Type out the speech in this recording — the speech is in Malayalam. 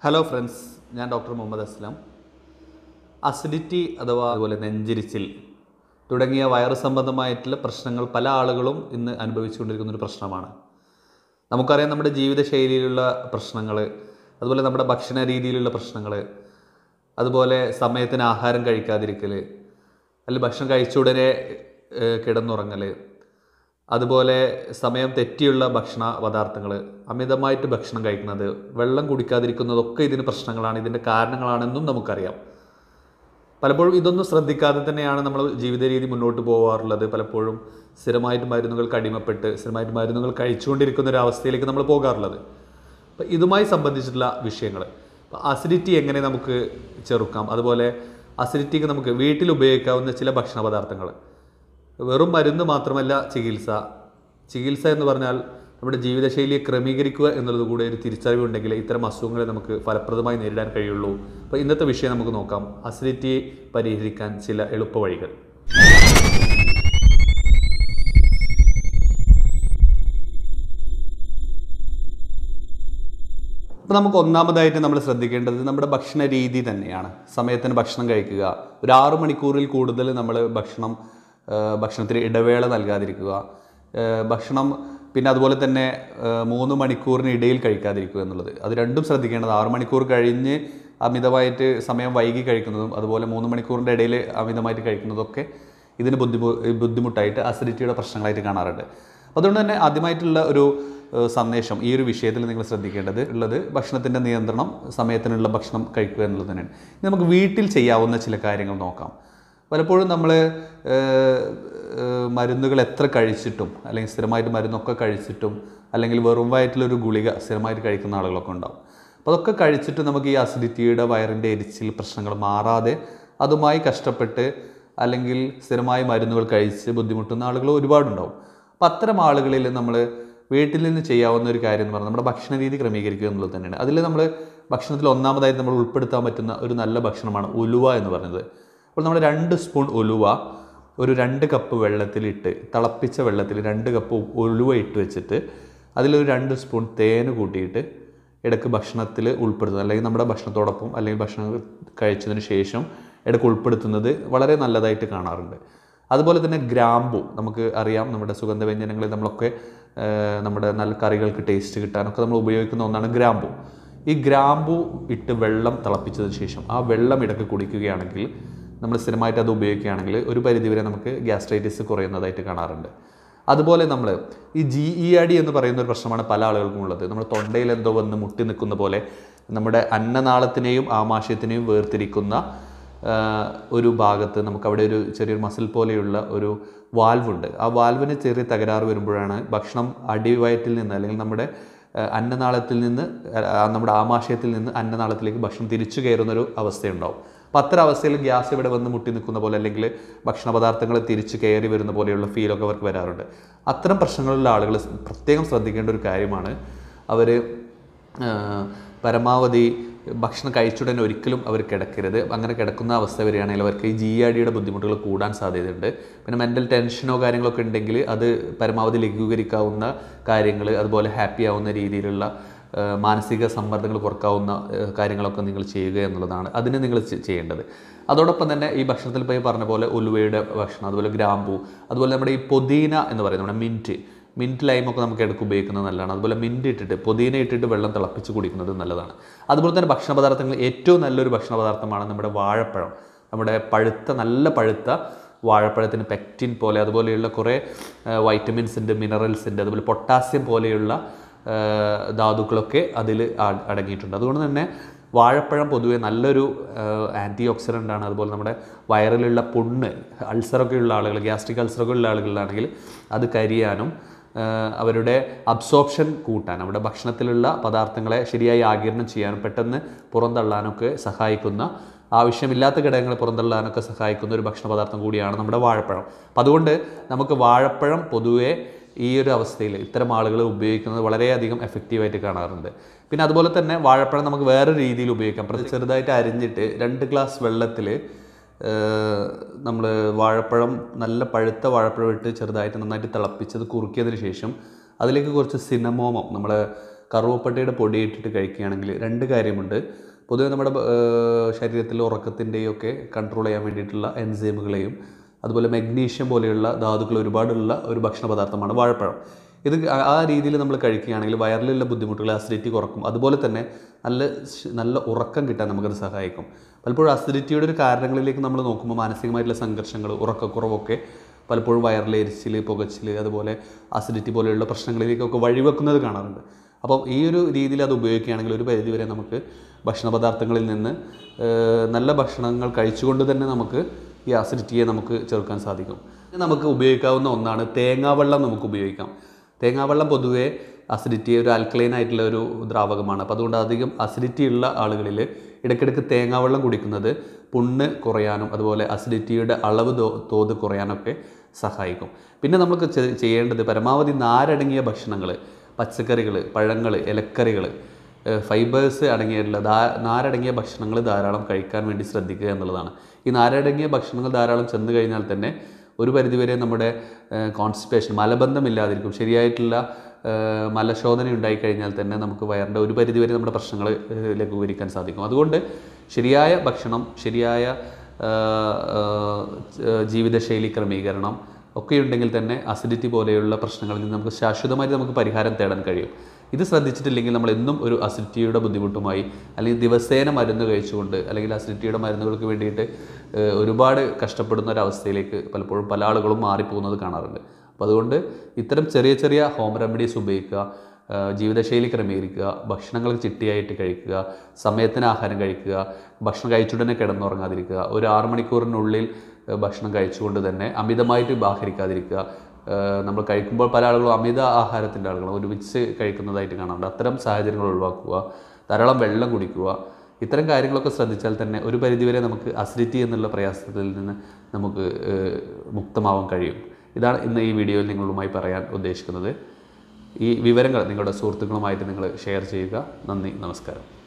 ഹലോ ഫ്രണ്ട്സ്, ഞാൻ ഡോക്ടർ മുഹമ്മദ് അസ്ലം. അസിഡിറ്റി അഥവാ അതുപോലെ നെഞ്ചിരിച്ചിൽ തുടങ്ങിയ വയറ് സംബന്ധമായിട്ടുള്ള പ്രശ്നങ്ങൾ പല ആളുകളും ഇന്ന് അനുഭവിച്ചുകൊണ്ടിരിക്കുന്നൊരു പ്രശ്നമാണ്. നമുക്കറിയാം, നമ്മുടെ ജീവിതശൈലിയിലുള്ള പ്രശ്നങ്ങൾ, അതുപോലെ നമ്മുടെ ഭക്ഷണ രീതിയിലുള്ള പ്രശ്നങ്ങൾ, അതുപോലെ സമയത്തിന് ആഹാരം കഴിക്കാതിരിക്കൽ, അല്ലെങ്കിൽ ഭക്ഷണം കഴിച്ച ഉടനെ കിടന്നുറങ്ങൽ, അതുപോലെ സമയം തെറ്റിയുള്ള ഭക്ഷണ പദാർത്ഥങ്ങൾ, അമിതമായിട്ട് ഭക്ഷണം കഴിക്കുന്നത്, വെള്ളം കുടിക്കാതിരിക്കുന്നതൊക്കെ ഇതിന് പ്രശ്നങ്ങളാണ്, ഇതിൻ്റെ കാരണങ്ങളാണെന്നും നമുക്കറിയാം. പലപ്പോഴും ഇതൊന്നും ശ്രദ്ധിക്കാതെ തന്നെയാണ് നമ്മൾ ജീവിത രീതി മുന്നോട്ട് പോകാറുള്ളത്. പലപ്പോഴും സ്ഥിരമായിട്ട് മരുന്നുകൾക്ക് അടിമപ്പെട്ട് സ്ഥിരമായിട്ട് മരുന്നുകൾ കഴിച്ചുകൊണ്ടിരിക്കുന്ന ഒരു അവസ്ഥയിലേക്ക് നമ്മൾ പോകാറുള്ളത്. അപ്പം ഇതുമായി സംബന്ധിച്ചിട്ടുള്ള വിഷയങ്ങൾ, ഇപ്പോൾ അസിഡിറ്റി എങ്ങനെ നമുക്ക് ചെറുക്കാം, അതുപോലെ അസിഡിറ്റിക്ക് നമുക്ക് വീട്ടിൽ ഉപയോഗിക്കാവുന്ന ചില ഭക്ഷണ പദാർത്ഥങ്ങൾ, വെറും മരുന്ന് മാത്രമല്ല ചികിത്സ എന്ന് പറഞ്ഞാൽ നമ്മുടെ ജീവിതശൈലിയെ ക്രമീകരിക്കുക എന്നുള്ളത് കൂടെ ഒരു തിരിച്ചറിവുണ്ടെങ്കിൽ ഇത്തരം അസുഖങ്ങളെ നമുക്ക് ഫലപ്രദമായി നേരിടാൻ കഴിയുള്ളൂ. അപ്പോൾ ഇന്നത്തെ വിഷയം നമുക്ക് നോക്കാം: അസിഡിറ്റിയെ പരിഹരിക്കാൻ ചില എളുപ്പ വഴികൾ. അപ്പോൾ നമുക്ക് ഒന്നാമതായിട്ട് നമ്മൾ ശ്രദ്ധിക്കേണ്ടത് നമ്മുടെ ഭക്ഷണ രീതി തന്നെയാണ്. സമയത്തിന് ഭക്ഷണം കഴിക്കുക, ഒരു 6 മണിക്കൂറിൽ കൂടുതൽ നമ്മൾ ഭക്ഷണത്തിന് ഇടവേള നൽകാതിരിക്കുക, ഭക്ഷണം പിന്നെ അതുപോലെ തന്നെ 3 മണിക്കൂറിന് ഇടയിൽ കഴിക്കാതിരിക്കുക എന്നുള്ളത്, അത് രണ്ടും ശ്രദ്ധിക്കേണ്ടത്. 6 മണിക്കൂർ കഴിഞ്ഞ് അമിതമായിട്ട് സമയം വൈകി കഴിക്കുന്നതും അതുപോലെ 3 മണിക്കൂറിൻ്റെ ഇടയിൽ അമിതമായിട്ട് കഴിക്കുന്നതൊക്കെ ഇതിന് ബുദ്ധിമുട്ടായിട്ട് അസിഡിറ്റിയുടെ പ്രശ്നങ്ങളായിട്ട് കാണാറുണ്ട്. അതുകൊണ്ട് തന്നെ ആദ്യമായിട്ടുള്ള ഒരു സന്ദേശം ഈ ഒരു വിഷയത്തിൽ നിങ്ങൾ ശ്രദ്ധിക്കേണ്ടത് ഭക്ഷണത്തിൻ്റെ നിയന്ത്രണം, സമയത്തിനുള്ള ഭക്ഷണം കഴിക്കുക എന്നുള്ളത് തന്നെയാണ്. ഇനി നമുക്ക് വീട്ടിൽ ചെയ്യാവുന്ന ചില കാര്യങ്ങൾ നോക്കാം. പലപ്പോഴും നമ്മൾ മരുന്നുകൾ എത്ര കഴിച്ചിട്ടും, അല്ലെങ്കിൽ സ്ഥിരമായിട്ട് മരുന്നൊക്കെ കഴിച്ചിട്ടും, അല്ലെങ്കിൽ വെറും വയറ്റിലൊരു ഗുളിക സ്ഥിരമായിട്ട് കഴിക്കുന്ന ആളുകളൊക്കെ ഉണ്ടാവും. അപ്പോൾ അതൊക്കെ കഴിച്ചിട്ട് നമുക്ക് ഈ അസിഡിറ്റിയുടെ വയറിൻ്റെ എരിച്ചിൽ പ്രശ്നങ്ങൾ മാറാതെ അതുമായി കഷ്ടപ്പെട്ട് അല്ലെങ്കിൽ സ്ഥിരമായി മരുന്നുകൾ കഴിച്ച് ബുദ്ധിമുട്ടുന്ന ആളുകൾ ഒരുപാടുണ്ടാവും. അപ്പോൾ അത്തരം ആളുകളിൽ നമ്മൾ വീട്ടിൽ നിന്ന് ചെയ്യാവുന്ന ഒരു കാര്യം എന്ന് പറഞ്ഞാൽ നമ്മുടെ ഭക്ഷണ രീതി ക്രമീകരിക്കുക എന്നുള്ളത് തന്നെയാണ്. അതിൽ നമ്മൾ ഭക്ഷണത്തിൽ ഒന്നാമതായിട്ട് നമ്മൾ ഉൾപ്പെടുത്താൻ പറ്റുന്ന ഒരു നല്ല ഭക്ഷണമാണ് ഉലുവ എന്ന് പറയുന്നത്. അപ്പോൾ നമ്മൾ 2 സ്പൂൺ ഉലുവ ഒരു 2 കപ്പ് വെള്ളത്തിലിട്ട്, തിളപ്പിച്ച വെള്ളത്തിൽ 2 കപ്പ് ഉലുവ ഇട്ട് വെച്ചിട്ട് അതിലൊരു 2 സ്പൂൺ തേന് കൂട്ടിയിട്ട് ഇടയ്ക്ക് ഭക്ഷണത്തിൽ ഉൾപ്പെടുത്തുന്നത്, അല്ലെങ്കിൽ നമ്മുടെ ഭക്ഷണത്തോടൊപ്പം അല്ലെങ്കിൽ ഭക്ഷണം കഴിച്ചതിന് ശേഷം ഇടയ്ക്ക് ഉൾപ്പെടുത്തുന്നത് വളരെ നല്ലതായിട്ട് കാണാറുണ്ട്. അതുപോലെ തന്നെ ഗ്രാമ്പു, നമുക്ക് അറിയാം, നമ്മുടെ സുഗന്ധവ്യഞ്ജനങ്ങളിൽ നമ്മളൊക്കെ നമ്മുടെ നല്ല കറികൾക്ക് ടേസ്റ്റ് കിട്ടാനൊക്കെ നമ്മൾ ഉപയോഗിക്കുന്ന ഒന്നാണ് ഗ്രാമ്പു. ഈ ഗ്രാമ്പു ഇട്ട് വെള്ളം തിളപ്പിച്ചതിന് ശേഷം ആ വെള്ളം ഇടയ്ക്ക് കുടിക്കുകയാണെങ്കിൽ, നമ്മൾ സ്ഥിരമായിട്ട് അത് ഉപയോഗിക്കുകയാണെങ്കിൽ ഒരു പരിധിവരെ നമുക്ക് ഗ്യാസ്ട്രൈറ്റിസ് കുറയുന്നതായിട്ട് കാണാറുണ്ട്. അതുപോലെ നമ്മൾ ഈ GERD എന്ന് പറയുന്ന ഒരു പ്രശ്നമാണ് പല ആളുകൾക്കും ഉള്ളത്. നമ്മുടെ തൊണ്ടയിൽ എന്തോ വന്ന് മുട്ടി നിൽക്കുന്ന പോലെ നമ്മുടെ അന്നനാളത്തിനെയും ആമാശയത്തിനെയും വേർതിരിക്കുന്ന ഒരു ഭാഗത്ത് നമുക്കവിടെ ഒരു ചെറിയൊരു മസിൽ പോലെയുള്ള ഒരു വാൽവുണ്ട്. ആ വാൽവിന് ചെറിയ തകരാറ് വരുമ്പോഴാണ് ഭക്ഷണം അടിവയറ്റിൽ നിന്ന്, അല്ലെങ്കിൽ നമ്മുടെ അന്നനാളത്തിൽ നിന്ന്, നമ്മുടെ ആമാശയത്തിൽ നിന്ന് അന്നനാളത്തിലേക്ക് ഭക്ഷണം തിരിച്ചു കയറുന്നൊരു അവസ്ഥയുണ്ടാവും. അപ്പോൾ അത്തരം അവസ്ഥയിൽ ഗ്യാസ് ഇവിടെ വന്ന് മുട്ടി നിൽക്കുന്ന പോലെ, അല്ലെങ്കിൽ ഭക്ഷണ പദാർത്ഥങ്ങൾ തിരിച്ച് കയറി വരുന്ന പോലെയുള്ള ഫീലൊക്കെ അവർക്ക് വരാറുണ്ട്. അത്തരം പ്രശ്നങ്ങളുള്ള ആളുകൾ പ്രത്യേകം ശ്രദ്ധിക്കേണ്ട ഒരു കാര്യമാണ്, അവർ പരമാവധി ഭക്ഷണം കഴിച്ചുടനെ ഒരിക്കലും അവർ കിടക്കരുത്. അങ്ങനെ കിടക്കുന്ന അവസ്ഥ വരികയാണെങ്കിൽ അവർക്ക് ഈ GERDയുടെ ബുദ്ധിമുട്ടുകൾ കൂടാൻ സാധ്യതയുണ്ട്. പിന്നെ മെൻ്റൽ ടെൻഷനോ കാര്യങ്ങളൊക്കെ ഉണ്ടെങ്കിൽ അത് പരമാവധി ലഘൂകരിക്കാവുന്ന കാര്യങ്ങൾ, അതുപോലെ ഹാപ്പി ആവുന്ന രീതിയിലുള്ള മാനസിക സമ്മർദ്ദങ്ങൾ കുറക്കാവുന്ന കാര്യങ്ങളൊക്കെ നിങ്ങൾ ചെയ്യുക എന്നുള്ളതാണ് അതിന് നിങ്ങൾ ചെയ്യേണ്ടത്. അതോടൊപ്പം തന്നെ ഈ ഭക്ഷണത്തിൽ പോയി പറഞ്ഞ പോലെ ഉലുവയുടെ ഭക്ഷണം, അതുപോലെ ഗ്രാമ്പൂ, അതുപോലെ നമ്മുടെ ഈ പുതിന എന്ന് പറയുന്നത്, നമ്മുടെ മിൻറ്റ് ലൈമൊക്കെ നമുക്ക് ഇടയ്ക്ക് ഉപയോഗിക്കുന്നത് നല്ലതാണ്. അതുപോലെ മിൻറ്റ് ഇട്ടിട്ട്, പുതിന ഇട്ടിട്ട് വെള്ളം തിളപ്പിച്ച് കുടിക്കുന്നത് നല്ലതാണ്. അതുപോലെ തന്നെ ഭക്ഷണ പദാർത്ഥങ്ങൾ ഏറ്റവും നല്ലൊരു ഭക്ഷണ പദാർത്ഥമാണ് നമ്മുടെ വാഴപ്പഴം. നമ്മുടെ നല്ല പഴുത്ത വാഴപ്പഴത്തിന് പെക്റ്റിൻ പോലെ അതുപോലെയുള്ള കുറേ വൈറ്റമിൻസ് ഉണ്ട്, മിനറൽസ് ഉണ്ട്, അതുപോലെ പൊട്ടാസ്യം പോലെയുള്ള ധാതുക്കളൊക്കെ അതിൽ അടങ്ങിയിട്ടുണ്ട്. അതുകൊണ്ട് തന്നെ വാഴപ്പഴം പൊതുവെ നല്ലൊരു ആൻറ്റി ഓക്സിഡൻ്റ് ആണ്. അതുപോലെ നമ്മുടെ വയറിലുള്ള പുണ്ണ്, അൾസറൊക്കെ ഉള്ള ആളുകൾ, ഗ്യാസ്ട്രിക് അൾസറൊക്കെ ഉള്ള ആളുകളിലാണെങ്കിൽ അത് കരിയാനും അവരുടെ അബ്സോർപ്ഷൻ കൂട്ടാൻ, നമ്മുടെ ഭക്ഷണത്തിലുള്ള പദാർത്ഥങ്ങളെ ശരിയായി ആഗിരണം ചെയ്യാനും പെട്ടെന്ന് പുറന്തള്ളാനൊക്കെ സഹായിക്കുന്ന, ആവശ്യമില്ലാത്ത ഘടകങ്ങളെ പുറന്തള്ളാനൊക്കെ സഹായിക്കുന്ന ഒരു ഭക്ഷണ പദാർത്ഥം കൂടിയാണ് നമ്മുടെ വാഴപ്പഴം. അപ്പം അതുകൊണ്ട് നമുക്ക് വാഴപ്പഴം പൊതുവെ ഈ ഒരു അവസ്ഥയിൽ ഇത്തരം ആളുകൾ ഉപയോഗിക്കുന്നത് വളരെയധികം എഫക്റ്റീവായിട്ട് കാണാറുണ്ട്. പിന്നെ അതുപോലെ തന്നെ വാഴപ്പഴം നമുക്ക് വേറെ രീതിയിൽ ഉപയോഗിക്കാം. ചെറുതായിട്ട് അരിഞ്ഞിട്ട് 2 ഗ്ലാസ് വെള്ളത്തിൽ നമ്മൾ വാഴപ്പഴം, നല്ല പഴുത്ത വാഴപ്പഴം ഇട്ട് ചെറുതായിട്ട് നന്നായിട്ട് തിളപ്പിച്ചത് കുറുക്കിയതിന് ശേഷം അതിലേക്ക് കുറച്ച് സിനമോമം, നമ്മൾ കറുവപ്പട്ടയുടെ പൊടി ഇട്ടിട്ട് കഴിക്കുകയാണെങ്കിൽ രണ്ട് കാര്യമുണ്ട്. പൊതുവെ നമ്മുടെ ശരീരത്തിൽ ഉറക്കത്തിൻ്റെയും ഒക്കെ കൺട്രോൾ ചെയ്യാൻ വേണ്ടിയിട്ടുള്ള എൻസൈമുകളെയും അതുപോലെ മഗ്നീഷ്യം പോലെയുള്ള ധാതുക്കൾ ഒരുപാടുള്ള ഒരു ഭക്ഷണ പദാർത്ഥമാണ് വാഴപ്പഴം. ഇത് ആ രീതിയിൽ നമ്മൾ കഴിക്കുകയാണെങ്കിൽ വയറിലുള്ള ബുദ്ധിമുട്ടുകൾ, അസിഡിറ്റി കുറക്കും. അതുപോലെ തന്നെ നല്ല ഉറക്കം കിട്ടാൻ നമുക്കത് സഹായിക്കും. പലപ്പോഴും അസിഡിറ്റിയുടെ ഒരു കാരണങ്ങളിലേക്ക് നമ്മൾ നോക്കുമ്പോൾ മാനസികമായിട്ടുള്ള സംഘർഷങ്ങൾ, ഉറക്കക്കുറവൊക്കെ പലപ്പോഴും വയറിലെ എരിച്ചിൽ, പുകച്ചിൽ, അതുപോലെ അസിഡിറ്റി പോലെയുള്ള പ്രശ്നങ്ങളിലേക്കൊക്കെ വഴിവെക്കുന്നത് കാണാറുണ്ട്. അപ്പം ഈ ഒരു രീതിയിൽ അത് ഉപയോഗിക്കുകയാണെങ്കിൽ ഒരു പരിധിവരെ നമുക്ക് ഭക്ഷണ പദാർത്ഥങ്ങളിൽ നിന്ന് നല്ല ഭക്ഷണങ്ങൾ കഴിച്ചുകൊണ്ട് തന്നെ നമുക്ക് ഈ അസിഡിറ്റിയെ നമുക്ക് ചെറുക്കാൻ സാധിക്കും. നമുക്ക് ഉപയോഗിക്കാവുന്ന ഒന്നാണ് തേങ്ങാവെള്ളം. നമുക്ക് ഉപയോഗിക്കാം. തേങ്ങാവെള്ളം പൊതുവേ അസിഡിറ്റിയെ ഒരു ആൽക്കലൈൻ ആയിട്ടുള്ള ഒരു ദ്രാവകമാണ്. അപ്പോൾ അതുകൊണ്ട് അധികം അസിഡിറ്റി ഉള്ള ആളുകളിൽ ഇടയ്ക്കിടയ്ക്ക് തേങ്ങാവെള്ളം കുടിക്കുന്നത് പുണ്ണ് കുറയാനും അതുപോലെ അസിഡിറ്റിയുടെ അളവ് തോത് കുറയാനൊക്കെ സഹായിക്കും. പിന്നെ നമുക്ക് ചെയ്യേണ്ടത് പരമാവധി നാരടങ്ങിയ ഭക്ഷണങ്ങൾ, പച്ചക്കറികൾ, പഴങ്ങൾ, ഇലക്കറികൾ, ഫൈബേഴ്സ് അടങ്ങിയിട്ടുള്ള നാരടങ്ങിയ ഭക്ഷണങ്ങൾ ധാരാളം കഴിക്കാൻ വേണ്ടി ശ്രദ്ധിക്കുക എന്നുള്ളതാണ്. ഈ നാരടങ്ങിയ ഭക്ഷണങ്ങൾ ധാരാളം ചെന്ന് കഴിഞ്ഞാൽ തന്നെ ഒരു പരിധിവരെ നമ്മുടെ കോൺസ്റ്റിപ്പേഷൻ, മലബന്ധമില്ലാതിരിക്കും. ശരിയായിട്ടുള്ള മലശോധന ഉണ്ടായിക്കഴിഞ്ഞാൽ തന്നെ നമുക്ക് വയറിൻ്റെ ഒരു പരിധിവരെ നമ്മുടെ പ്രശ്നങ്ങൾ ലഘൂകരിക്കാൻ സാധിക്കും. അതുകൊണ്ട് ശരിയായ ഭക്ഷണം, ശരിയായ ജീവിതശൈലി ക്രമീകരണം ഒക്കെ ഉണ്ടെങ്കിൽ തന്നെ അസിഡിറ്റി പോലെയുള്ള പ്രശ്നങ്ങളിൽ നിന്ന് നമുക്ക് ശാശ്വതമായിട്ട് നമുക്ക് പരിഹാരം തേടാൻ കഴിയും. ഇത് ശ്രദ്ധിച്ചിട്ടില്ലെങ്കിൽ നമ്മൾ എന്നും ഒരു അസിഡിറ്റിയുടെ ബുദ്ധിമുട്ടുമായി അല്ലെങ്കിൽ ദിവസേന മരുന്ന് കഴിച്ചുകൊണ്ട് അല്ലെങ്കിൽ അസിഡിറ്റിയുടെ മരുന്നുകൾക്ക് വേണ്ടിയിട്ട് ഒരുപാട് കഷ്ടപ്പെടുന്ന ഒരവസ്ഥയിലേക്ക് പലപ്പോഴും പല ആളുകളും മാറിപ്പോകുന്നത് കാണാറുണ്ട്. അപ്പോൾ അതുകൊണ്ട് ഇത്തരം ചെറിയ ചെറിയ ഹോം റെമഡീസ് ഉപയോഗിക്കുക, ജീവിതശൈലി ക്രമീകരിക്കുക, ഭക്ഷണങ്ങൾ ചിട്ടയായിട്ട് കഴിക്കുക, സമയത്തിന് ആഹാരം കഴിക്കുക, ഭക്ഷണം കഴിച്ചുടനെ കിടന്നുറങ്ങാതിരിക്കുക, ഒരു 6 മണിക്കൂറിനുള്ളിൽ ഭക്ഷണം കഴിച്ചുകൊണ്ട് തന്നെ അമിതമായിട്ട് ആഹരിക്കാതിരിക്കുക. നമ്മൾ കഴിക്കുമ്പോൾ പല ആളുകളും അമിത ആഹാരത്തിൻ്റെ ആളുകൾ ഒരുമിച്ച് കഴിക്കുന്നതായിട്ട് കാണാറുണ്ട്. അത്തരം സാഹചര്യങ്ങൾ ഒഴിവാക്കുക, ധാരാളം വെള്ളം കുടിക്കുക. ഇത്തരം കാര്യങ്ങളൊക്കെ ശ്രദ്ധിച്ചാൽ തന്നെ ഒരു പരിധിവരെ നമുക്ക് അസിഡിറ്റി എന്നുള്ള പ്രയാസത്തിൽ നിന്ന് നമുക്ക് മുക്തമാവാൻ കഴിയും. ഇതാണ് ഇന്ന് ഈ വീഡിയോയിൽ നിങ്ങളുമായി പറയാൻ ഉദ്ദേശിക്കുന്നത്. ഈ വിവരങ്ങൾ നിങ്ങളുടെ സുഹൃത്തുക്കളുമായിട്ട് നിങ്ങൾ ഷെയർ ചെയ്യുക. നന്ദി, നമസ്കാരം.